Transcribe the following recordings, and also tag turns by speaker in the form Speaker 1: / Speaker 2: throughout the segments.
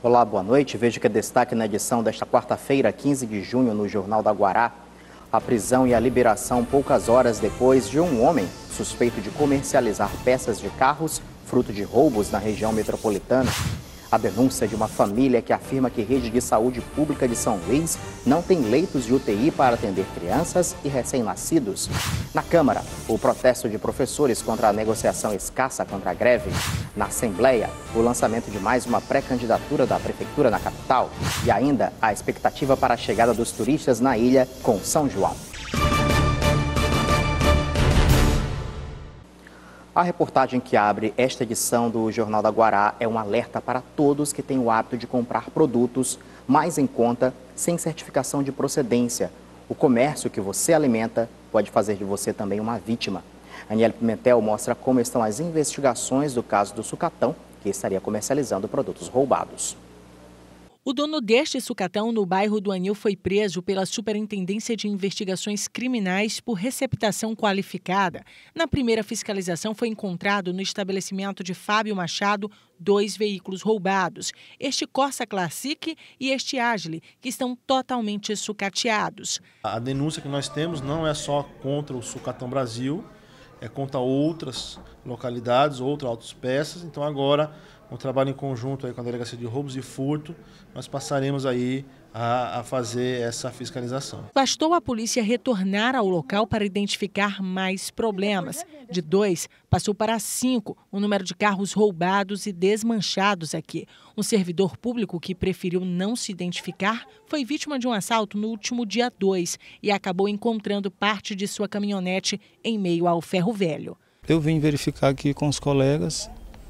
Speaker 1: Olá, boa noite. Vejo que é destaque na edição desta quarta-feira, 15 de junho, no Jornal da Guará. A prisão e a liberação poucas horas depois de um homem suspeito de comercializar peças de carros, fruto de roubos na região metropolitana. A denúncia de uma família que afirma que a rede de saúde pública de São Luís não tem leitos de UTI para atender crianças e recém-nascidos. Na Câmara, o protesto de professores contra a negociação escassa contra a greve. Na Assembleia, o lançamento de mais uma pré-candidatura da Prefeitura na capital. E ainda a expectativa para a chegada dos turistas na ilha com São João. A reportagem que abre esta edição do Jornal da Guará é um alerta para todos que têm o hábito de comprar produtos mais em conta, sem certificação de procedência. O comércio que você alimenta pode fazer de você também uma vítima. Aniele Pimentel mostra como estão as investigações do caso do sucatão, que estaria comercializando produtos roubados.
Speaker 2: O dono deste sucatão no bairro do Anil foi preso pela Superintendência de Investigações Criminais por receptação qualificada. Na primeira fiscalização foi encontrado no estabelecimento de Fábio Machado 2 veículos roubados, este Corsa Classic e este Agile, que estão totalmente sucateados.
Speaker 3: A denúncia que nós temos não é só contra o Sucatão Brasil, é contra outras localidades, outras autopeças. Então agora, um trabalho em conjunto aí com a Delegacia de Roubos e Furto, nós passaremos aí a fazer essa fiscalização.
Speaker 2: Bastou a polícia retornar ao local para identificar mais problemas. De 2, passou para 5 o número de carros roubados e desmanchados aqui. Um servidor público que preferiu não se identificar foi vítima de um assalto no último dia 2 e acabou encontrando parte de sua caminhonete em meio ao ferro velho.
Speaker 4: Eu vim verificar aqui com os colegas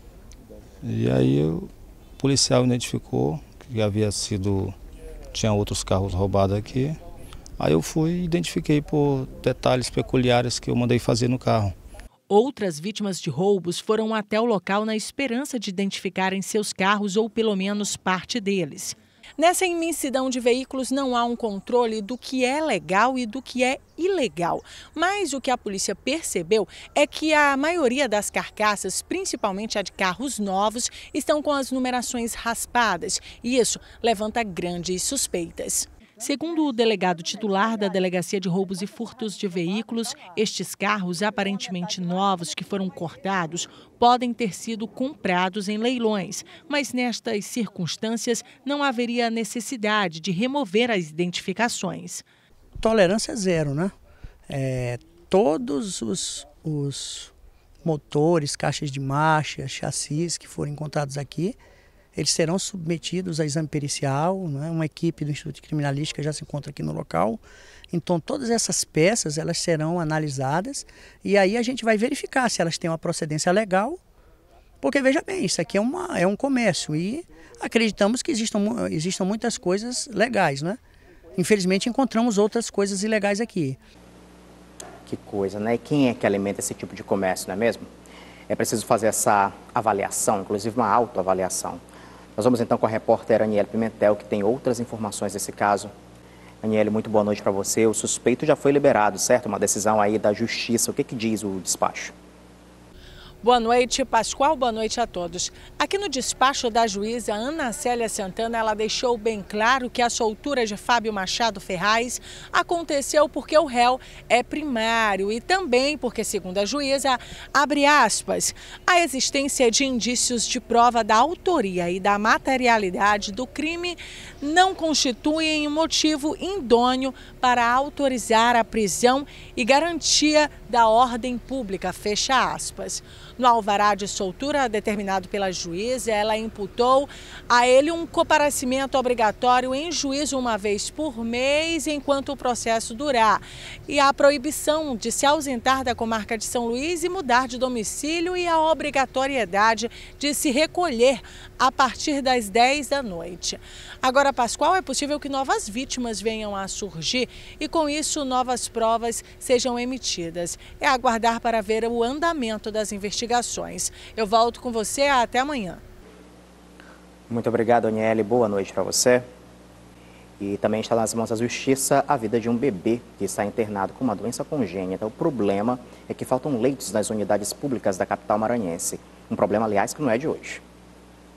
Speaker 4: e aí o policial identificou que tinha outros carros roubados aqui. Aí eu fui e identifiquei por detalhes peculiares que eu mandei fazer no carro.
Speaker 2: Outras vítimas de roubos foram até o local na esperança de identificarem seus carros ou pelo menos parte deles. Nessa imensidão de veículos não há um controle do que é legal e do que é ilegal. Mas o que a polícia percebeu é que a maioria das carcaças, principalmente a de carros novos, estão com as numerações raspadas. E isso levanta grandes suspeitas. Segundo o delegado titular da Delegacia de Roubos e Furtos de Veículos, estes carros aparentemente novos que foram cortados podem ter sido comprados em leilões, mas nestas circunstâncias não haveria necessidade de remover as identificações.
Speaker 5: Tolerância zero, né? Todos os motores, caixas de marcha, chassis que forem encontrados aqui, eles serão submetidos a exame pericial, né? Uma equipe do Instituto de Criminalística já se encontra aqui no local. Então todas essas peças elas serão analisadas e aí a gente vai verificar se elas têm uma procedência legal, porque veja bem, isso aqui é um comércio e acreditamos que existam muitas coisas legais, né? Infelizmente encontramos outras coisas ilegais aqui.
Speaker 1: Que coisa, né? E quem é que alimenta esse tipo de comércio, não é mesmo? É preciso fazer essa avaliação, inclusive uma autoavaliação. Nós vamos então com a repórter Aniele Pimentel, que tem outras informações desse caso. Aniele, muito boa noite para você. O suspeito já foi liberado, certo? Uma decisão aí da Justiça. O que diz o despacho?
Speaker 2: Boa noite, Pascoal. Boa noite a todos. Aqui no despacho da juíza Ana Célia Santana, ela deixou bem claro que a soltura de Fábio Machado Ferraz aconteceu porque o réu é primário e também porque, segundo a juíza, abre aspas, a existência de indícios de prova da autoria e da materialidade do crime não constituem um motivo idôneo para autorizar a prisão e garantia da ordem pública, fecha aspas. No alvará de soltura determinado pela juíza, ela imputou a ele um comparecimento obrigatório em juízo uma vez por mês enquanto o processo durar e a proibição de se ausentar da comarca de São Luís e mudar de domicílio e a obrigatoriedade de se recolher a partir das 10 da noite. Agora, Pascoal, é possível que novas vítimas venham a surgir e com isso novas provas sejam emitidas. É aguardar para ver o andamento das investigações. Eu volto com você até amanhã.
Speaker 1: Muito obrigado, Aniele. Boa noite para você. E também está nas mãos da Justiça a vida de um bebê que está internado com uma doença congênita. O problema é que faltam leitos nas unidades públicas da capital maranhense. Um problema, aliás, que não é de hoje.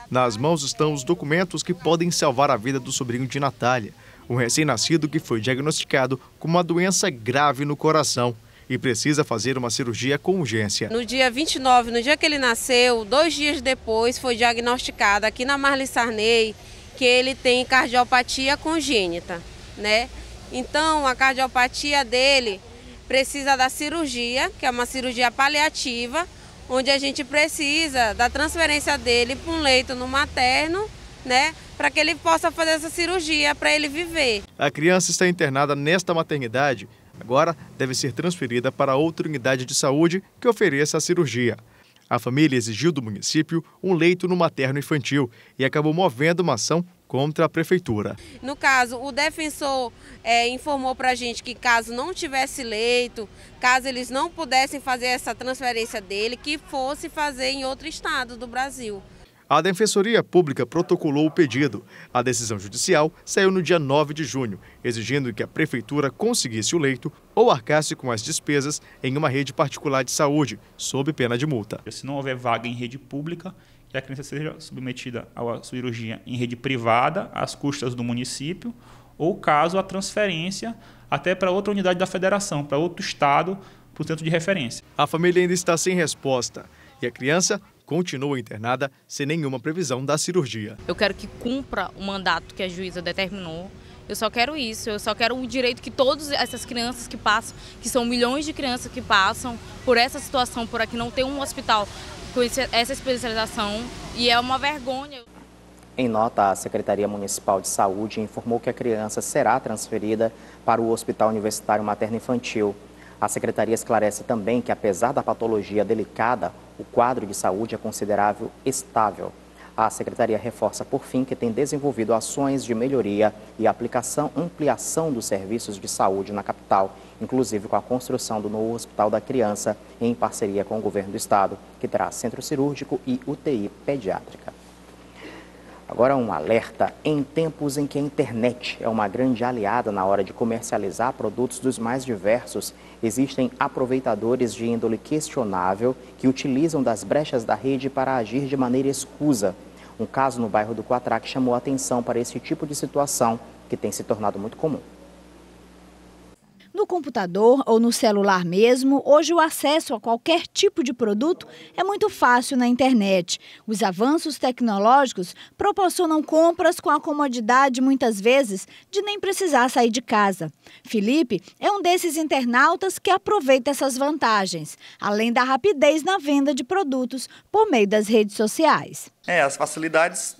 Speaker 6: Nas mãos estão os documentos que podem salvar a vida do sobrinho de Natália, um recém-nascido que foi diagnosticado com uma doença grave no coração e precisa fazer uma cirurgia com urgência.
Speaker 7: No dia 29, no dia que ele nasceu, 2 dias depois, foi diagnosticado aqui na Marli Sarney que ele tem cardiopatia congênita, né? Então, a cardiopatia dele precisa da cirurgia, que é uma cirurgia paliativa, onde a gente precisa da transferência dele para um leito no materno, né? Para que ele possa fazer essa cirurgia, para ele viver.
Speaker 6: A criança está internada nesta maternidade. Agora deve ser transferida para outra unidade de saúde que ofereça a cirurgia. A família exigiu do município um leito no materno infantil e acabou movendo uma ação contra a prefeitura.
Speaker 7: No caso, o defensor informou para a gente que caso não tivesse leito, caso eles não pudessem fazer essa transferência dele, que fosse fazer em outro estado do Brasil.
Speaker 6: A Defensoria Pública protocolou o pedido. A decisão judicial saiu no dia 9 de junho, exigindo que a prefeitura conseguisse o leito ou arcasse com as despesas em uma rede particular de saúde, sob pena de multa.
Speaker 8: Se não houver vaga em rede pública, que a criança seja submetida à cirurgia em rede privada, às custas do município, ou caso a transferência até para outra unidade da federação, para outro estado, para o centro de referência.
Speaker 6: A família ainda está sem resposta e a criança continua internada sem nenhuma previsão da cirurgia.
Speaker 9: Eu quero que cumpra o mandato que a juíza determinou. Eu só quero isso, eu só quero o direito que todas essas crianças que passam, que são milhões de crianças que passam por essa situação, por aqui não ter um hospital com essa especialização, e é uma vergonha.
Speaker 1: Em nota, a Secretaria Municipal de Saúde informou que a criança será transferida para o Hospital Universitário Materno-Infantil. A Secretaria esclarece também que, apesar da patologia delicada, o quadro de saúde é considerável estável. A Secretaria reforça, por fim, que tem desenvolvido ações de melhoria e ampliação dos serviços de saúde na capital, inclusive com a construção do novo Hospital da Criança, em parceria com o Governo do Estado, que terá centro cirúrgico e UTI pediátrica. Agora um alerta: em tempos em que a internet é uma grande aliada na hora de comercializar produtos dos mais diversos, existem aproveitadores de índole questionável que utilizam das brechas da rede para agir de maneira escusa. Um caso no bairro do Quatraque chamou a atenção para esse tipo de situação que tem se tornado muito comum.
Speaker 10: No computador ou no celular mesmo, hoje o acesso a qualquer tipo de produto é muito fácil na internet. Os avanços tecnológicos proporcionam compras com a comodidade, muitas vezes, de nem precisar sair de casa. Felipe é um desses internautas que aproveita essas vantagens, além da rapidez na venda de produtos por meio das redes sociais.
Speaker 11: As facilidades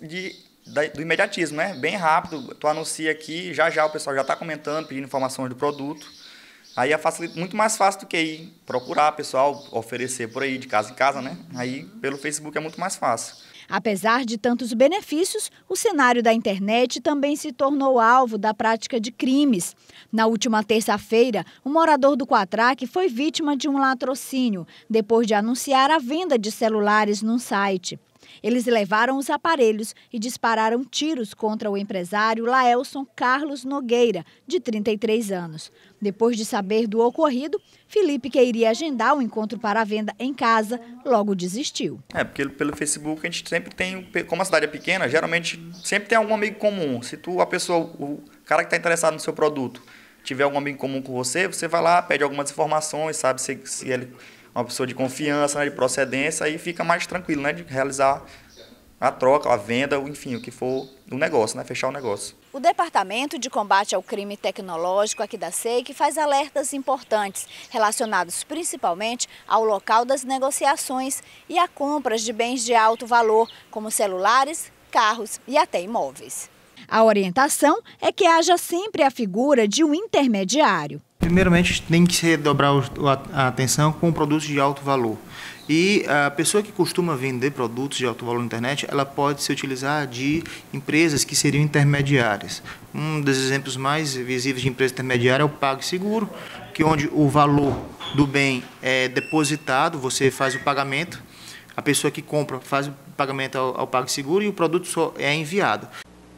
Speaker 11: do imediatismo, né? Bem rápido, tu anuncia aqui, já o pessoal já está comentando, pedindo informações do produto. Aí é muito mais fácil do que ir procurar pessoal, oferecer por aí, de casa em casa, né? Aí pelo Facebook é muito mais fácil.
Speaker 10: Apesar de tantos benefícios, o cenário da internet também se tornou alvo da prática de crimes. Na última terça-feira, um morador do Quatraque foi vítima de um latrocínio, depois de anunciar a venda de celulares num site. Eles levaram os aparelhos e dispararam tiros contra o empresário Laelson Carlos Nogueira, de 33 anos. Depois de saber do ocorrido, Felipe, que iria agendar o encontro para a venda em casa, logo desistiu.
Speaker 11: Porque pelo Facebook a gente sempre tem, como a cidade é pequena, geralmente sempre tem algum amigo comum. Se o cara que está interessado no seu produto, tiver algum amigo comum com você, você vai lá, pede algumas informações, sabe se ele uma pessoa de confiança, né, de procedência, aí fica mais tranquilo, né, de realizar a troca, a venda, enfim, o que for do negócio, né, fechar o negócio.
Speaker 10: O Departamento de Combate ao Crime Tecnológico aqui da SEIC faz alertas importantes, relacionados principalmente ao local das negociações e a compras de bens de alto valor, como celulares, carros e até imóveis. A orientação é que haja sempre a figura de um intermediário.
Speaker 12: Primeiramente, tem que se dobrar a atenção com produtos de alto valor. E a pessoa que costuma vender produtos de alto valor na internet, ela pode se utilizar de empresas que seriam intermediárias. Um dos exemplos mais visíveis de empresa intermediária é o PagSeguro, que onde o valor do bem é depositado, você faz o pagamento, a pessoa que compra faz o pagamento ao PagSeguro e o produto só é enviado.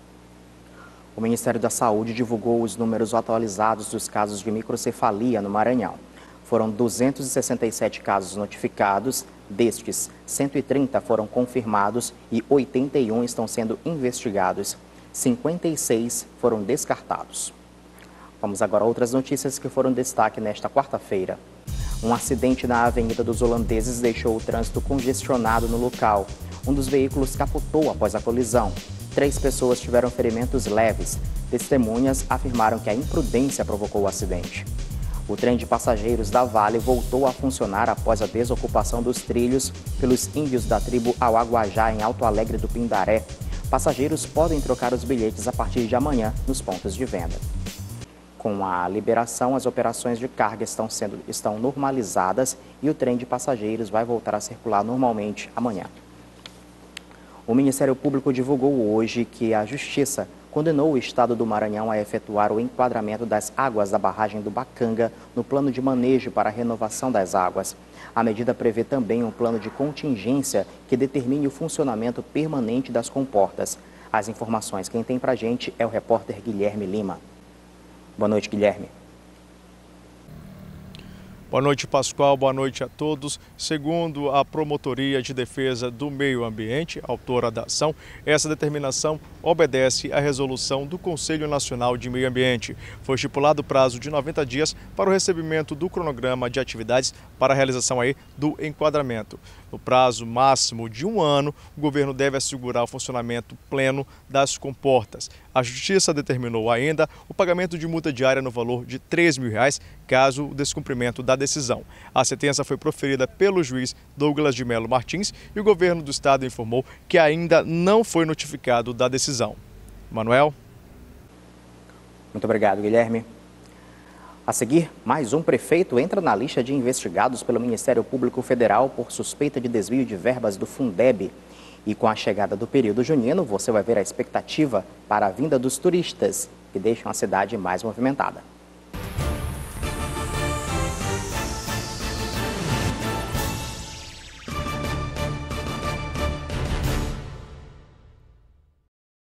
Speaker 1: O Ministério da Saúde divulgou os números atualizados dos casos de microcefalia no Maranhão. Foram 267 casos notificados, destes 130 foram confirmados e 81 estão sendo investigados. 56 foram descartados. Vamos agora a outras notícias que foram destaque nesta quarta-feira. Um acidente na Avenida dos Holandeses deixou o trânsito congestionado no local. Um dos veículos capotou após a colisão. 3 pessoas tiveram ferimentos leves. Testemunhas afirmaram que a imprudência provocou o acidente. O trem de passageiros da Vale voltou a funcionar após a desocupação dos trilhos pelos índios da tribo Auaguajá, em Alto Alegre do Pindaré. Passageiros podem trocar os bilhetes a partir de amanhã nos pontos de venda. Com a liberação, as operações de carga estão normalizadas e o trem de passageiros vai voltar a circular normalmente amanhã. O Ministério Público divulgou hoje que a Justiça condenou o Estado do Maranhão a efetuar o enquadramento das águas da barragem do Bacanga no plano de manejo para a renovação das águas. A medida prevê também um plano de contingência que determine o funcionamento permanente das comportas. As informações quem tem pra gente é o repórter Guilherme Lima. Boa noite, Guilherme.
Speaker 6: Boa noite, Pascoal. Boa noite a todos. Segundo a Promotoria de Defesa do Meio Ambiente, autora da ação, essa determinação obedece à resolução do Conselho Nacional de Meio Ambiente. Foi estipulado o prazo de 90 dias para o recebimento do cronograma de atividades para a realização do enquadramento. No prazo máximo de 1 ano, o governo deve assegurar o funcionamento pleno das comportas. A Justiça determinou ainda o pagamento de multa diária no valor de R$ 3.000, caso o descumprimento da decisão. A sentença foi proferida pelo juiz Douglas de Melo Martins e o governo do estado informou que ainda não foi notificado da decisão. Manuel?
Speaker 1: Muito obrigado, Guilherme. A seguir, mais um prefeito entra na lista de investigados pelo Ministério Público Federal por suspeita de desvio de verbas do Fundeb. E com a chegada do período junino, você vai ver a expectativa para a vinda dos turistas, que deixam a cidade mais movimentada.